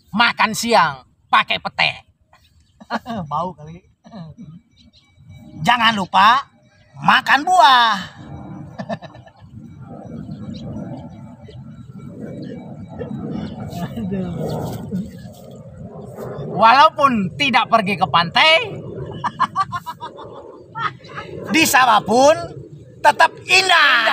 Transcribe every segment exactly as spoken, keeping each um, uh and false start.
makan siang pakai pete. Bau kali. Jangan lupa makan buah. Walaupun tidak pergi ke pantai, Di sawah pun tetap indah.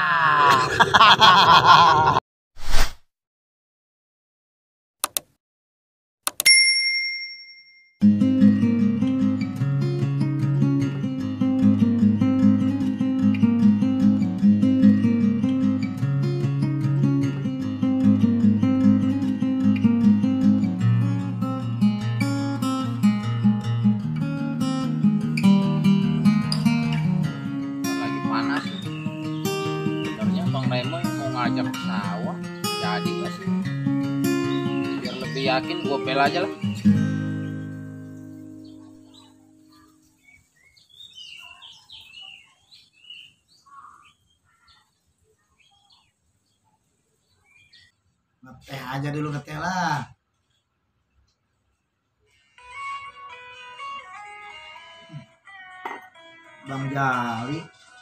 lagi panas. Sebenarnya Bang Remo mau ngajak ke sawah, jadi gak sih? Biar lebih yakin gue pel aja lah. Ngeteh aja dulu, ngeteh lah. Bang Jali.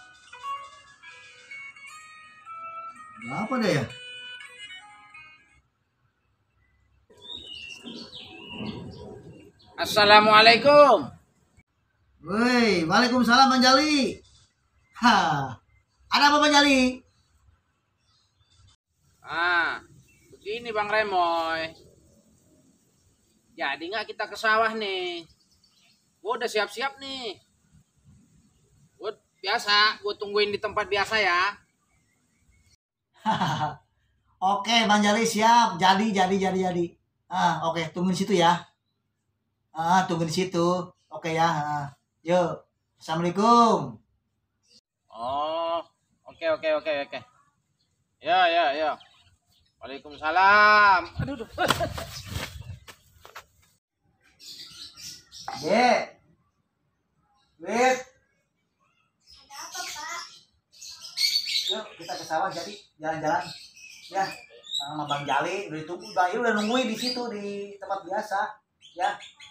Apa deh ya? Assalamualaikum. Woi, waalaikumsalam Bang Jali. Ha, ada apa Bang Jali? Ah, begini Bang Remoy. Jadi nggak kita ke sawah nih? Gue udah siap-siap nih. Gue biasa, gue tungguin di tempat biasa ya. Oke Bang Jali siap. Jadi jadi jadi jadi. Ah, oke, tunggu di situ ya. Ah, tunggu di situ. Oke ya. Ah. Yuk. Assalamualaikum. Oh, oke oke oke oke. Ya ya ya. Waalaikumsalam. Aduh, aduh. Dek. Wait. Ada apa, Pak? Yuk kita ke sawah jadi jalan-jalan. Ya. Sama Bang Jali udah ditunggu, Bang Jali udah nungguin di situ di tempat biasa. Ya.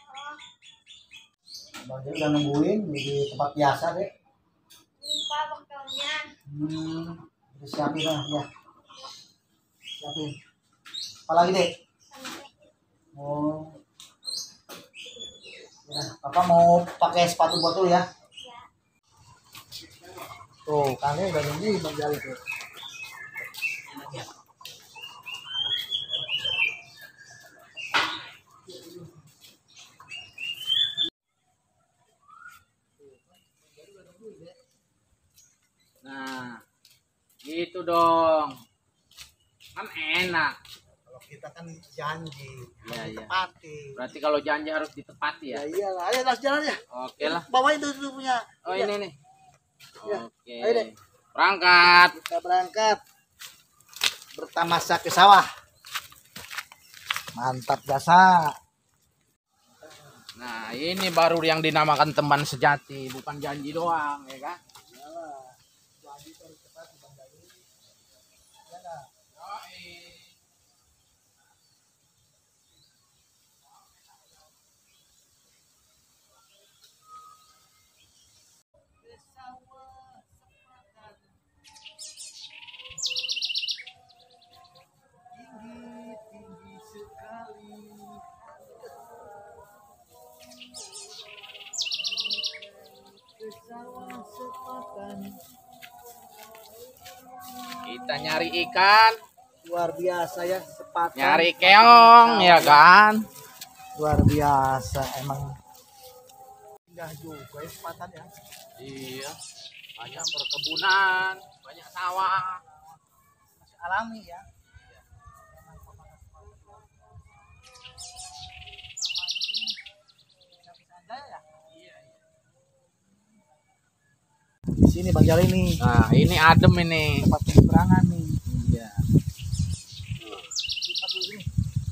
Bang Jali udah nungguin di tempat biasa deh. Lupa bekalnya. Hmm, udah siapin lah ya. Siapin. Apalagi deh? Oh. Ya, Papa mau pakai sepatu buat dulu ya. Ya. Tuh, kalian udah nungguin Bang Jali tuh. Nah, gitu dong. Kan enak. Kalau kita kan janji, Iya, harus iya. ditepati. Berarti kalau janji harus ditepati ya. Ya iyalah, ayo langsung jalan ya. Oke lah. Bawain tuh dulu punya. Oh Iya. ini nih. Ya. Oke. Ayo deh. Berangkat. Kita berangkat bertamasa ke sawah. Mantap jasa. Nah, ini baru yang dinamakan teman sejati, bukan janji doang, ya kan? Tinggi sekali. Ke sawah sepatan. Kita nyari ikan, Luar biasa ya sepatan. nyari keong, ya kan? Luar biasa emang. Indah juga ya sepatan ya. Iya. Banyak perkebunan, banyak sawah. Masih alami ya. Di sini Bang Jali nih Nah, ini adem ini. tempat penyeberangan nih. Iya. Lipat dulu sini.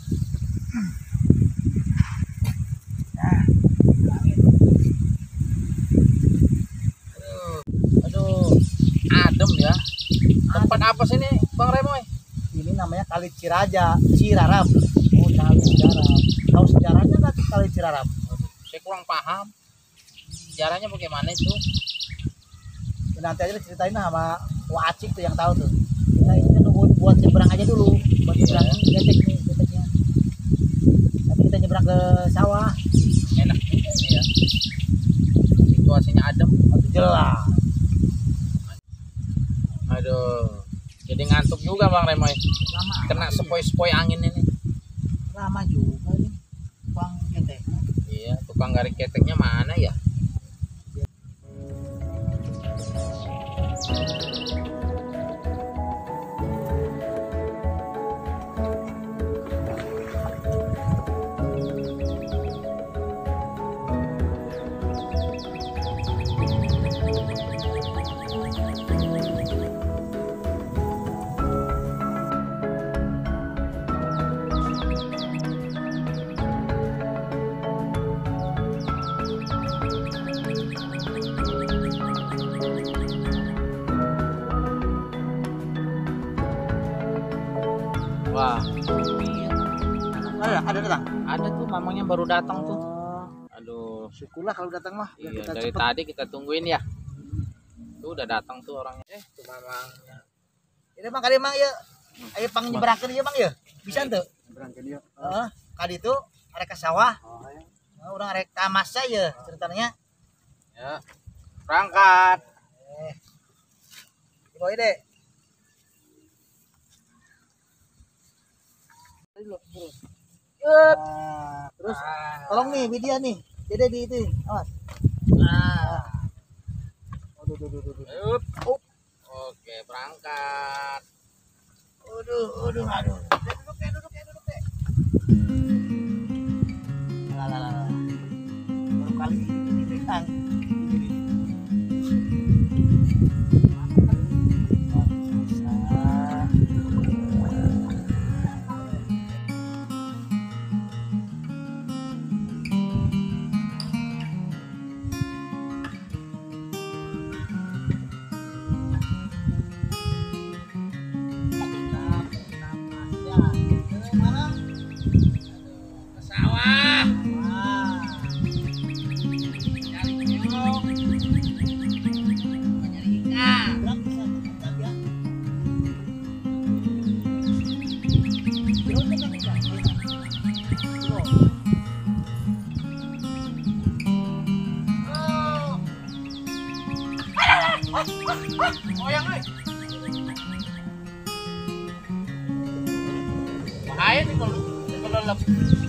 Aduh, adem ya. Tempat apa sih ini, Bang Remoy? Ini namanya Kali Ciraja, Cirarap. Oh, kali Cilarang. Tahu sejarahnya nggak kali Cilarang? Saya kurang paham. Sejarahnya bagaimana itu? Ya, nanti aja ceritain sama Wak Acik tuh yang tahu tuh. Kita ini kan nungguin buat nyebrang aja dulu. Buat nyebrang ini getek nih, geteknya. Nanti kita nyebrang ke sawah. Enak juga ini ya. Situasinya adem. Aduh, jelas. Aduh. Jadi ngantuk juga Bang Remoy. Lama. Kena sepoi-sepoi angin ini. Lama juga nih. Bang getek. Iya, tukang garik keteknya mana ya? Wah, iya. Ada, ada datang. Ada tuh mamangnya baru datang tuh. Oh, Aduh, syukurlah kalau datang mah. Biar iya kita dari cepet. tadi kita tungguin ya. Tuh udah datang tuh orangnya. Eh, tuh mamangnya. Ini Bang kali Bang ya. Ayo pang nyebrangkeun ieu Bang ya. Bisa teu? Berangkat dia. Heeh. Kali itu arek ke sawah. Oh, ya. Nah, urang arek tamas saya ceritanya. Ya. Berangkat. Eh. Boy deh. Nah, terus tolong nih video nih. Dede di itu. Awas. Nah. Aduh, aduh, aduh, aduh. Yup. Oke, berangkat. Aduh, aduh, aduh. Duduk ya, duduk ya, duduk ya. Lah, lah, lah. Baru kali ini pegang. Sawah. Wah. Cari keong. Nyari ikan. Berang bisa tetap ya. Kilo kan ikan. Kilo. Goyang, euy. Bahaya nih kalau kelelep.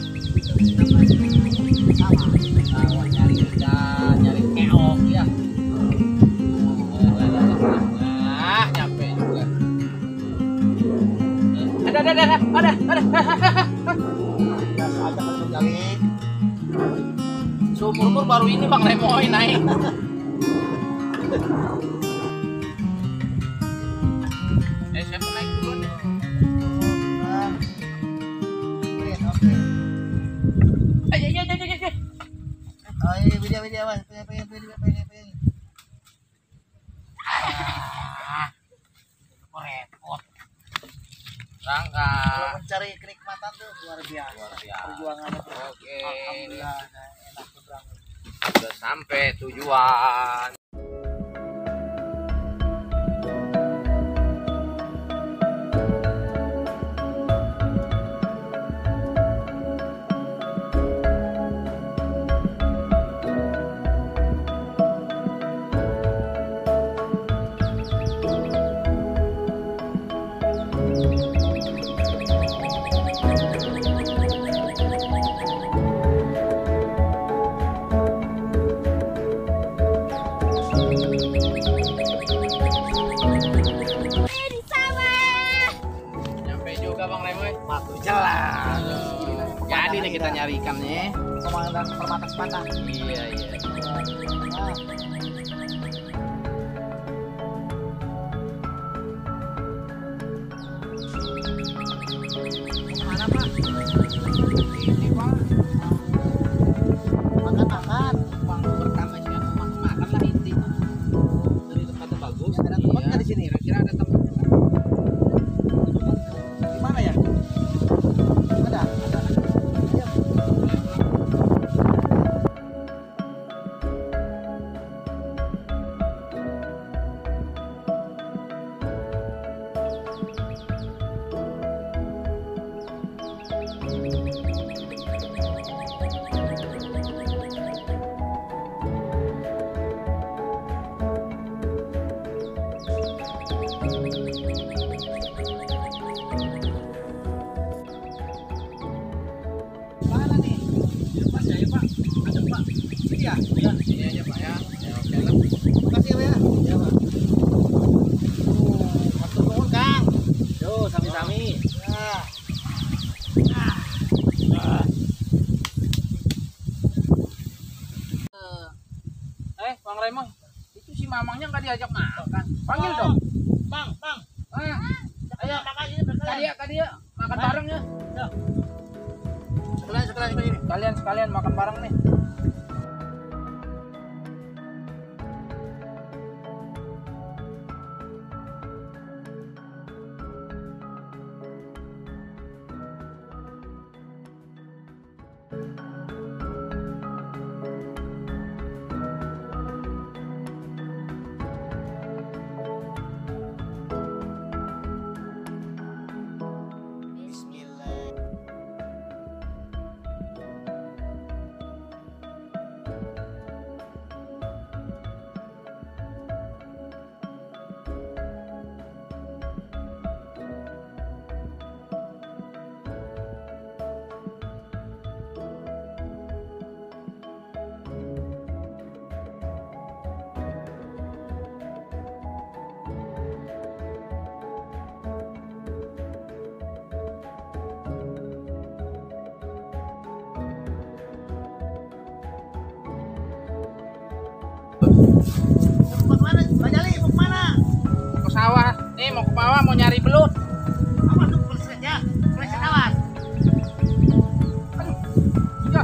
Sawah nyari ikan, nyari keong ya. Nah, nyampe juga. Ada, ada, ada, ada, ada. Biasa aja kalau kali. Seumur-umur baru ini Bang Remoy naik. Eh, siapa naik duluan nih? Nah. Oke, oke. Ayo, ayo, ayo, ayo, ayo. Oh, ini video video Mas. Pengen pengen pengen pengen pengen. Repot. Kalau Berangkat. mencari kenikmatan tuh luar biasa. Luar biasa. Perjuangannya tuh. Oke. Alhamdulillah, nah, enak banget. Sudah sampai tujuan. Di sawah. Nyampe juga Bang Remoy. Waktu jelas. Aduh. Jadi nih kita nyari ikannya. Pemandangan permata sepatah. Iya, iya. Nah, Mana Pak? Ini Bang. makan makan. Bang pertama sih aku makan makan lah intinya. Dari tempatnya bagus. Ada tempat nggak di sini? Kira-kira ada tempat nggak? Di mana ya? Ada. Ada. diajak makan. Panggil dong. Bang, bang. Ah, Ayo makan ini kalian berkalian. kalian makan bareng ya. Sekalian, sekalian, sekalian. Kalian sekalian makan bareng nih. Mau kemana? Bang Jali, mau kemana? Mau ke sawah. Nih mau ke bawah mau nyari belut. Apa tuh polisinya? Polisi awas. Ya.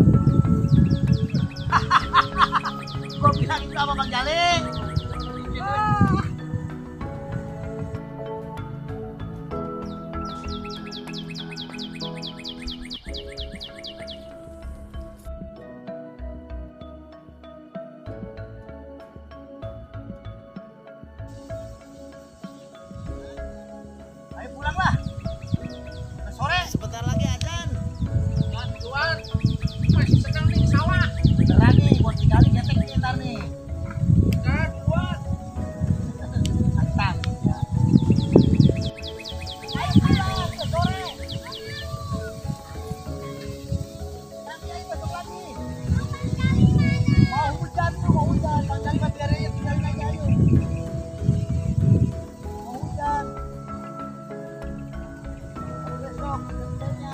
Gua bilang itu apa Bang Jali? Ayo pulanglah. Udah sore. Sebentar lagi azan. Jangan duluan. Masih sedang nih di sawah. Beneran nih, buat Jali getek nih ntar nih. Jangan duluan. Santai. Ya. Ayo pulang, udah sore. Nanti ayo besok lagi. Mau hujan tuh, mau hujan. Bang Jali mah biarin, tinggalin aja ayo. Mau hujan. Baru besok, kerjanya.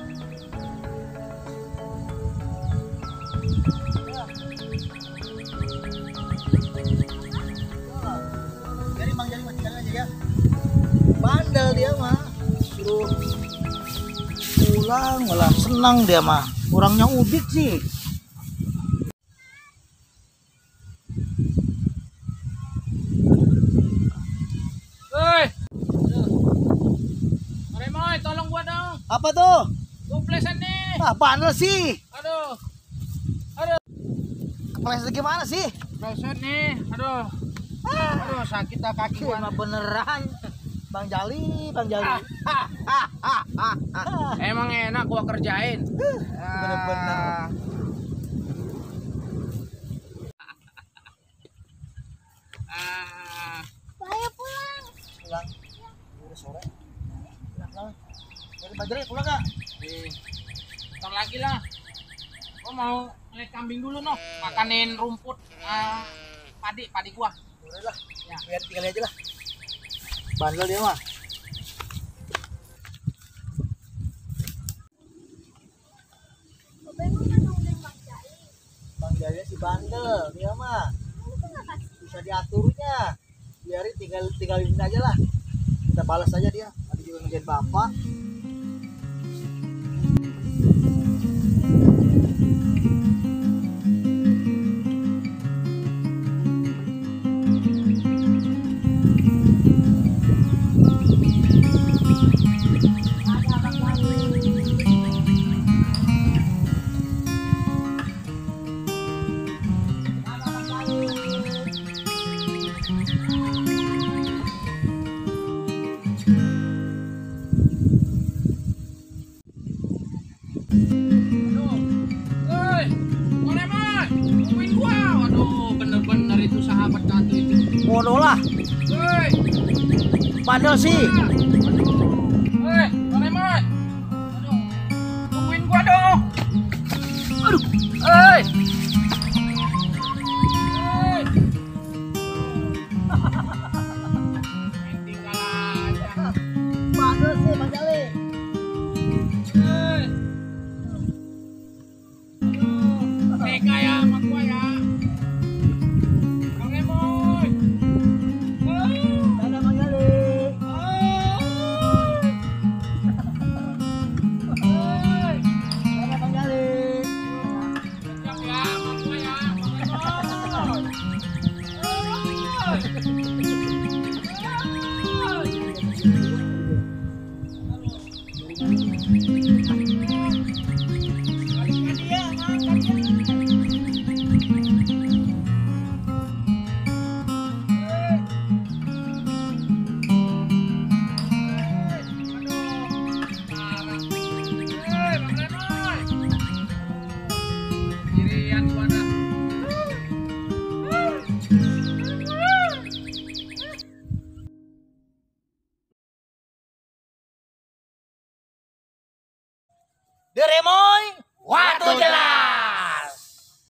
Jadi Bang Jali masih jalan aja ya. Bandel dia mah. Suruh pulang malah senang dia mah. Kurangnya udik sih. Hei. Remoy, tolong gua dong. Apa tuh? Gua pleset nih. Ah, bandel sih. Aduh. Kepleset gimana sih? Pleset nih. Aduh. Aduh, sakit dah kaki gua. Gimana beneran? Bang Jali, Bang Jali. Emang enak gua kerjain. Bener-bener. Ah. Ah. Ayo pulang. Pulang. Udah sore. Pulang lah. Jadi Bang Jali pulang gak? Eh, Ntar lagi lah. Gua mau ngeliat kambing dulu noh. Makanin rumput ah, padi, padi gua. Udah lah. Ya. Biar tinggal aja lah. Bandel dia mah. Bagaimana nungguin Bang Jali? Bang Jali si bandel dia mah. Kamu kenapa sih? Bisa diaturnya. Biarin tinggal tinggalin aja lah. Kita balas aja dia. Tadi juga ngerjain bapak. Hei, boleh Mas? Tungguin gua. Waduh, bener-bener itu sahabat Katu itu. Bodoh lah. Hei, Bandel sih. hei, boleh Mas? Aduh, tungguin gua dong. Aduh, hei. Hei. Main tinggal aja. Bandel sih Bang Jali. Hei. Aduh, tega ya sama gua ya. Bang Lemoy. Iya.